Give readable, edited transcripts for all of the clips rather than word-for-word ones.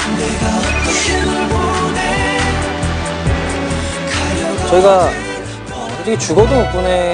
저희가 솔직히 죽어도 못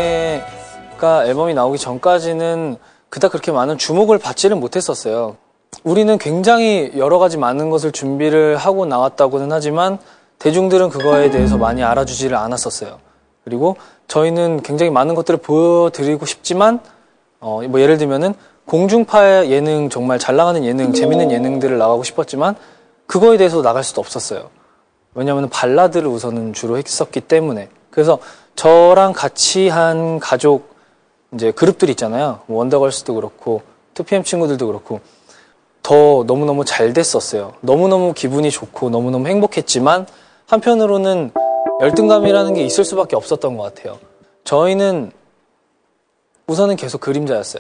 보내가 앨범이 나오기 전까지는 그닥 그렇게 많은 주목을 받지는 못했었어요. 우리는 굉장히 여러 가지 많은 것을 준비를 하고 나왔다고는 하지만 대중들은 그거에 대해서 많이 알아주지를 않았었어요. 그리고 저희는 굉장히 많은 것들을 보여드리고 싶지만 뭐 예를 들면은 공중파 예능, 정말 잘 나가는 예능, 재밌는 예능들을 나가고 싶었지만 그거에 대해서 나갈 수도 없었어요. 왜냐하면 발라드를 우선은 주로 했었기 때문에. 그래서 저랑 같이 한 가족 이제 그룹들 있잖아요. 원더걸스도 그렇고 2PM 친구들도 그렇고 더 너무너무 잘 됐었어요. 너무너무 기분이 좋고 너무너무 행복했지만 한편으로는 열등감이라는 게 있을 수밖에 없었던 것 같아요. 저희는 우선은 계속 그림자였어요.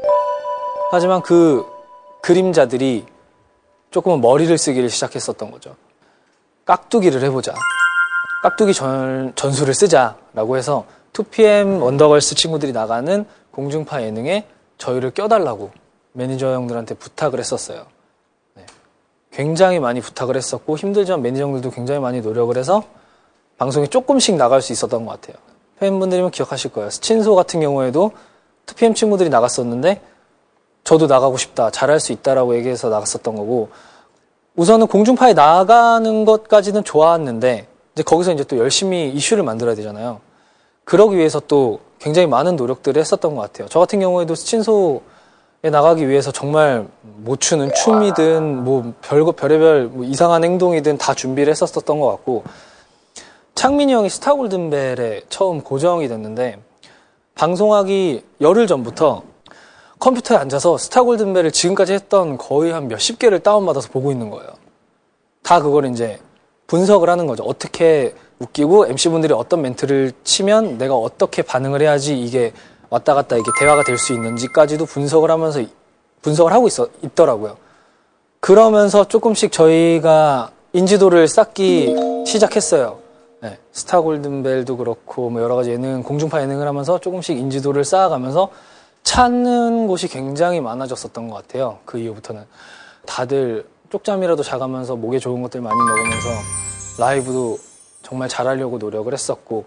하지만 그 그림자들이 조금은 머리를 쓰기를 시작했었던 거죠. 깍두기를 해보자. 깍두기 전술을 쓰자라고 해서 2PM 원더걸스 친구들이 나가는 공중파 예능에 저희를 껴달라고 매니저 형들한테 부탁을 했었어요. 네. 굉장히 많이 부탁을 했었고 힘들지만 매니저 형들도 굉장히 많이 노력을 해서 방송에 조금씩 나갈 수 있었던 것 같아요. 팬분들이면 기억하실 거예요. 스친소 같은 경우에도 2PM 친구들이 나갔었는데 저도 나가고 싶다, 잘할 수 있다라고 얘기해서 나갔었던 거고 우선은 공중파에 나가는 것까지는 좋았는데 이제 거기서 이제 또 열심히 이슈를 만들어야 되잖아요. 그러기 위해서 또 굉장히 많은 노력들을 했었던 것 같아요. 저 같은 경우에도 스친소에 나가기 위해서 정말 못 추는 춤이든 뭐 별의별 뭐 이상한 행동이든 다 준비를 했었던 것 같고 창민이 형이 스타 골든벨에 처음 고정이 됐는데 방송하기 열흘 전부터 컴퓨터에 앉아서 스타 골든벨을 지금까지 했던 거의 한 몇십 개를 다운받아서 보고 있는 거예요. 다 그걸 이제 분석을 하는 거죠. 어떻게 웃기고 MC분들이 어떤 멘트를 치면 내가 어떻게 반응을 해야지 이게 왔다 갔다 이게 대화가 될 수 있는지까지도 분석을 하면서 분석을 하고 있더라고요. 그러면서 조금씩 저희가 인지도를 쌓기 시작했어요. 네, 스타 골든벨도 그렇고 뭐 여러 가지 예능, 공중파 예능을 하면서 조금씩 인지도를 쌓아가면서 찾는 곳이 굉장히 많아졌었던 것 같아요. 그 이후부터는 다들 쪽잠이라도 자가면서 목에 좋은 것들 많이 먹으면서 라이브도 정말 잘하려고 노력을 했었고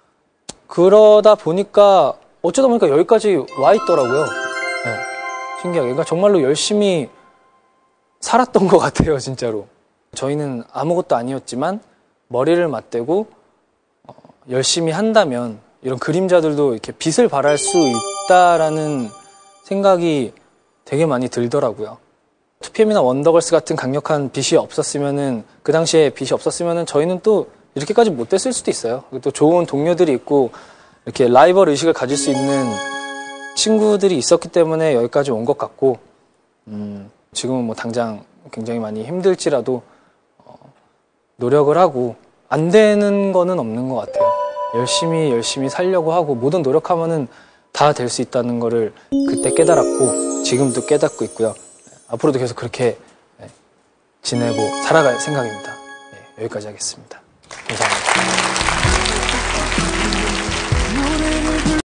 그러다 보니까 어쩌다 보니까 여기까지 와 있더라고요. 네, 신기하게. 그러니까 정말로 열심히 살았던 것 같아요, 진짜로. 저희는 아무것도 아니었지만 머리를 맞대고 열심히 한다면 이런 그림자들도 이렇게 빛을 발할 수 있다라는 생각이 되게 많이 들더라고요. 2PM이나 원더걸스 같은 강력한 빛이 없었으면은 그 당시에 빛이 없었으면은 저희는 또 이렇게까지 못 됐을 수도 있어요. 또 좋은 동료들이 있고 이렇게 라이벌 의식을 가질 수 있는 친구들이 있었기 때문에 여기까지 온 것 같고 지금은 뭐 당장 굉장히 많이 힘들지라도 노력을 하고 안 되는 거는 없는 것 같아요. 열심히 살려고 하고 모든 노력하면은 다 될 수 있다는 거를 그때 깨달았고 지금도 깨닫고 있고요. 앞으로도 계속 그렇게 지내고 살아갈 생각입니다. 여기까지 하겠습니다. 감사합니다.